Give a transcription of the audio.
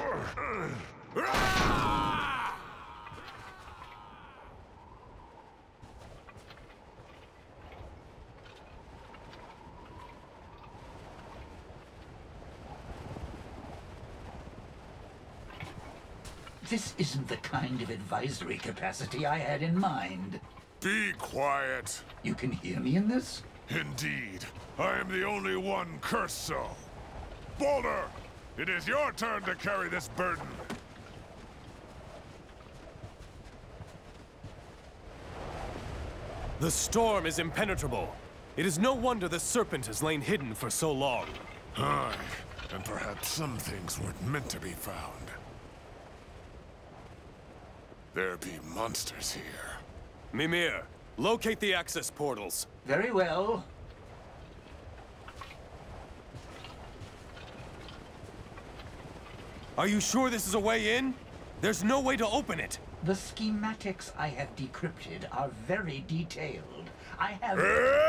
This isn't the kind of advisory capacity I had in mind. Be quiet. You can hear me in this? Indeed. I am the only one cursed so. Baldur, it is your turn to carry this burden. The storm is impenetrable. It is no wonder the serpent has lain hidden for so long. Aye, and perhaps some things weren't meant to be found. There be monsters here. Mimir, locate the access portals. Very well. Are you sure this is a way in? There's no way to open it. The schematics I have decrypted are very detailed. I have...